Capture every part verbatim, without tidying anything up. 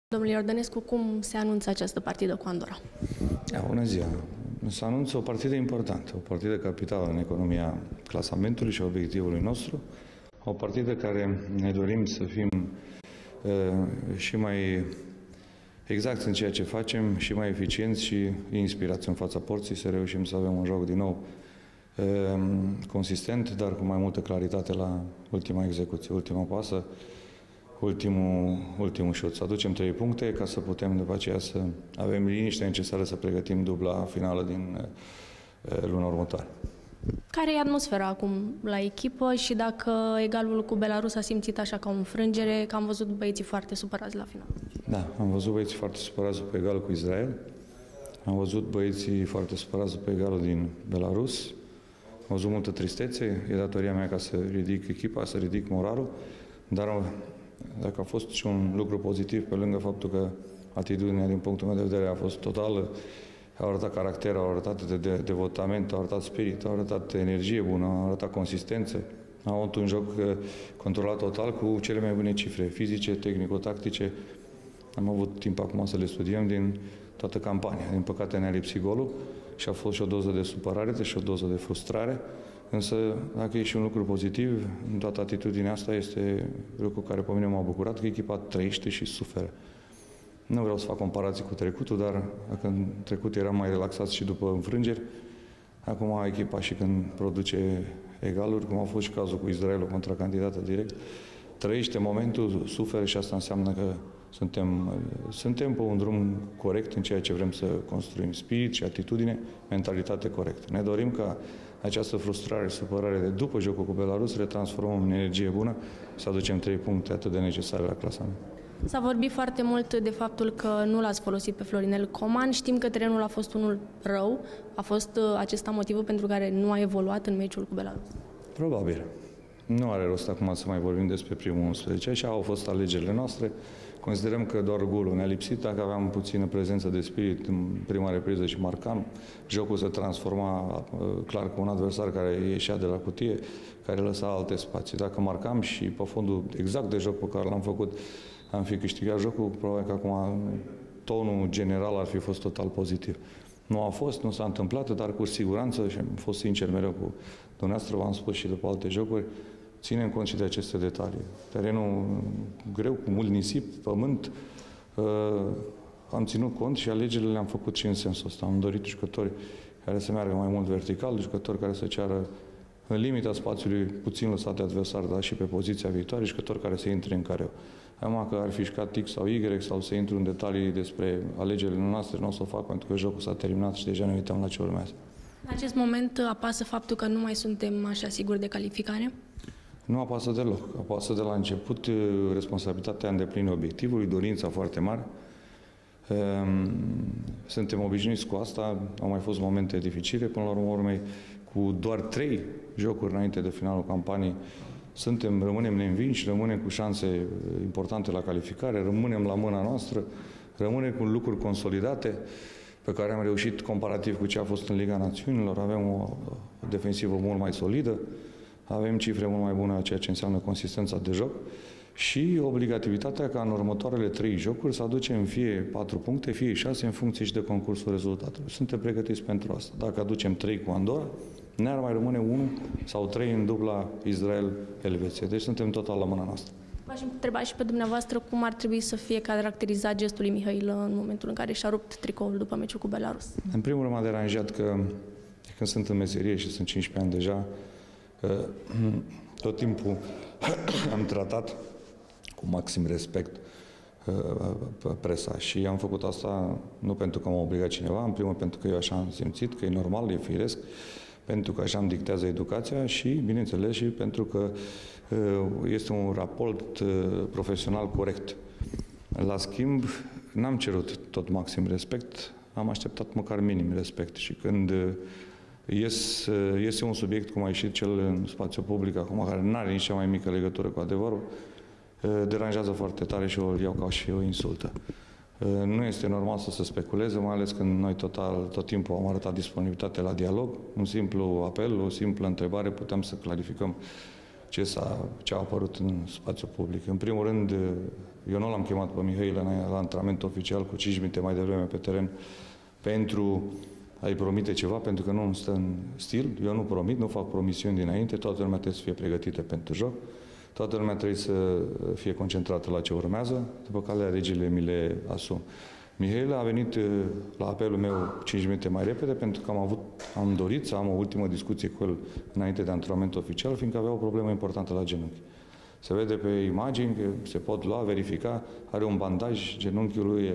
Domnule Iordănescu, cum se anunță această partidă cu Andorra? Bună ziua! Se anunță o partidă importantă, o partidă capitală în economia clasamentului și a obiectivului nostru, o partidă care ne dorim să fim uh, și mai exact în ceea ce facem, și mai eficienți și inspirați în fața porții, să reușim să avem un joc din nou uh, consistent, dar cu mai multă claritate la ultima execuție, ultima pasă, ultimul, ultimul șut. Să aducem trei puncte ca să putem după aceea să avem liniștea necesară să pregătim dubla finală din uh, luna următoare. Care e atmosfera acum la echipă și dacă egalul cu Belarus a simțit așa ca o înfrângere, că am văzut băieții foarte supărați la final? Da, am văzut băieții foarte supărați pe egalul cu Israel, am văzut băieții foarte supărați pe egalul din Belarus, am văzut multă tristețe, e datoria mea ca să ridic echipa, să ridic moralul, dar dacă a fost și un lucru pozitiv, pe lângă faptul că atitudinea din punctul meu de vedere a fost totală, au arătat caracter, au arătat de, de, devotament, au arătat spirit, au arătat energie bună, au arătat consistență. Au avut un joc controlat total cu cele mai bune cifre fizice, tehnico-tactice. Am avut timp acum să le studiem din toată campania. Din păcate ne-a lipsit golul și a fost și o doză de supărare și o doză de frustrare. Însă, dacă e și un lucru pozitiv, în toată atitudinea asta este lucru care pe mine m-a bucurat, că echipa trăiește și suferă. Nu vreau să fac comparații cu trecutul, dar dacă în trecut eram mai relaxați și după înfrângeri, acum echipa și când produce egaluri, cum a fost și cazul cu Israelul contra candidată direct, trăiește momentul, suferă și asta înseamnă că suntem, suntem pe un drum corect în ceea ce vrem să construim. Spirit și atitudine, mentalitate corectă. Ne dorim ca această frustrare și supărare de după jocul cu Belarus le transformăm în energie bună, să aducem trei puncte atât de necesare la clasament. S-a vorbit foarte mult de faptul că nu l-ați folosit pe Florinel Coman. Știm că terenul a fost unul rău. A fost acesta motivul pentru care nu a evoluat în meciul cu Belarus? Probabil. Nu are rost acum să mai vorbim despre primul unsprezece. Așa au fost alegerile noastre. Considerăm că doar golul ne-a lipsit. Dacă aveam puțină prezență de spirit în prima repriză și marcam, jocul se transforma clar cu un adversar care ieșea de la cutie, care lăsa alte spații. Dacă marcam și pe fondul exact de joc pe care l-am făcut, am fi câștigat jocul, probabil că acum tonul general ar fi fost total pozitiv. Nu a fost, nu s-a întâmplat, dar cu siguranță, și am fost sincer mereu cu dumneavoastră, v-am spus și după alte jocuri, ținem cont și de aceste detalii. Terenul greu, cu mult nisip, pământ, uh, am ținut cont și alegerile le-am făcut și în sensul ăsta. Am dorit jucători care să meargă mai mult vertical, jucători care să ceară în limita spațiului puțin lăsate adversar, dar și pe poziția viitoare, jucători care să intre în careu. Acum că ar fi șcat X sau Y sau să intru în detalii despre alegerile noastre, nu o să o fac pentru că jocul s-a terminat și deja ne uităm la ce urmează. În acest moment apasă faptul că nu mai suntem așa siguri de calificare? Nu apasă deloc. Apasă de la început responsabilitatea îndeplinirii obiectivului, dorința foarte mare. Suntem obișnuiți cu asta, au mai fost momente dificile, până la urmă urmei, cu doar trei jocuri înainte de finalul campaniei, suntem, rămânem neînvinși, rămânem cu șanse importante la calificare, rămânem la mâna noastră, rămânem cu lucruri consolidate pe care am reușit comparativ cu ce a fost în Liga Națiunilor, avem o, o defensivă mult mai solidă, avem cifre mult mai bune a ceea ce înseamnă consistența de joc și obligativitatea ca în următoarele trei jocuri să aducem fie patru puncte, fie șase în funcție și de concursul rezultatului. Suntem pregătiți pentru asta. Dacă aducem trei cu Andorra, ne-ar mai rămâne unul sau trei în dubla Israel-Elveția. Deci suntem total la mâna noastră. V-aș întreba și pe dumneavoastră cum ar trebui să fie caracterizat gestul lui Mihail în momentul în care și-a rupt tricoul după meciul cu Belarus. În primul rând m-a deranjat că când sunt în meserie și sunt cincisprezece ani deja, tot timpul am tratat cu maxim respect presa și am făcut asta nu pentru că m-a obligat cineva, în primul pentru că eu așa am simțit, că e normal, e firesc, pentru că așa îmi dictează educația și, bineînțeles, și pentru că este un raport profesional corect. La schimb, n-am cerut tot maxim respect, am așteptat măcar minim respect și când ies, este un subiect, cum a ieșit cel în spațiu public acum, care nu are nici cea mai mică legătură cu adevărul, deranjează foarte tare și o iau ca și o insultă. Nu este normal să se speculeze, mai ales când noi total, tot timpul am arătat disponibilitate la dialog. Un simplu apel, o simplă întrebare, putem să clarificăm ce, s-a, ce a apărut în spațiul public. În primul rând, Eu nu l-am chemat pe Mihail la antrenament oficial cu cinci minute mai devreme pe teren pentru a-i promite ceva, pentru că nu îmi stă în stil. Eu nu promit, nu fac promisiuni dinainte, toată lumea trebuie să fie pregătită pentru joc, toată lumea trebuie să fie concentrată la ce urmează, după care legile mi le asum. Mihail a venit la apelul meu cinci minute mai repede pentru că am, avut, am dorit să am o ultimă discuție cu el înainte de antrenament oficial, fiindcă avea o problemă importantă la genunchi. Se vede pe imagini că se pot lua, verifica, are un bandaj, genunchiul lui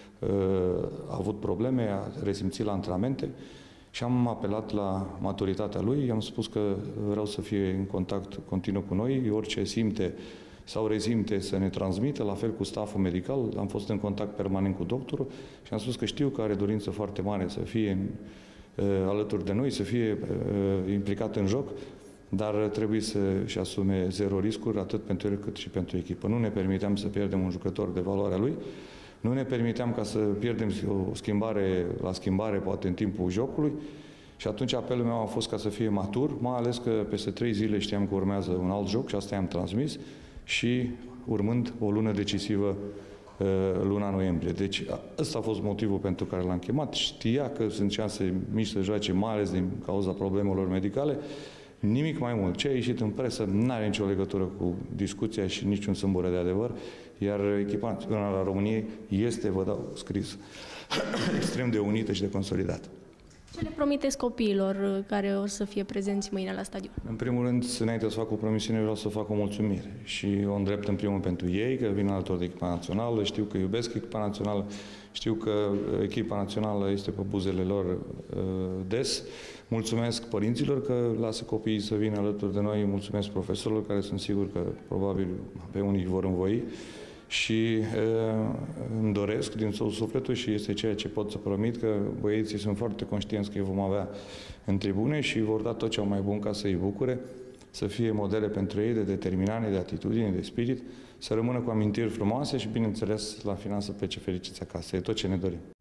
a avut probleme, a resimțit la antrenamente și am apelat la maturitatea lui, i-am spus că vreau să fie în contact continuu cu noi, orice simte sau rezimte să ne transmită, la fel cu stafful medical, am fost în contact permanent cu doctorul și am spus că știu că are dorință foarte mare să fie în, alături de noi, să fie implicat în joc, dar trebuie să-și asume zero riscuri, atât pentru el cât și pentru echipă. Nu ne permiteam să pierdem un jucător de valoarea lui, nu ne permiteam ca să pierdem o schimbare la schimbare, poate în timpul jocului, și atunci apelul meu a fost ca să fie matur, mai ales că peste trei zile știam că urmează un alt joc și asta i-am transmis și urmând o lună decisivă, luna noiembrie. Deci ăsta a fost motivul pentru care l-am chemat. Știa că sunt șanse mici să joace, mai ales din cauza problemelor medicale. Nimic mai mult. Ce a ieșit în presă nu are nicio legătură cu discuția și niciun sâmbură de adevăr, iar echipa națională a României este, vă dau scris, extrem de unită și de consolidată. Ce le promiteți copiilor care o să fie prezenți mâine la stadion? În primul rând, înainte să fac o promisiune, vreau să fac o mulțumire și o îndrept în primul pentru ei, că vin alături de echipa națională, știu că iubesc echipa națională, știu că echipa națională este pe buzele lor uh, des. Mulțumesc părinților că lasă copiii să vină alături de noi, mulțumesc profesorilor care sunt sigur că probabil pe unii vor învoi și uh, îmi doresc din tot sufletul și este ceea ce pot să promit că băieții sunt foarte conștienți că îi vom avea în tribune și vor da tot ce au mai bun ca să îi bucure, să fie modele pentru ei de determinare, de atitudine, de spirit, să rămână cu amintiri frumoase și, bineînțeles, la final să plece fericiți acasă. E tot ce ne dorim.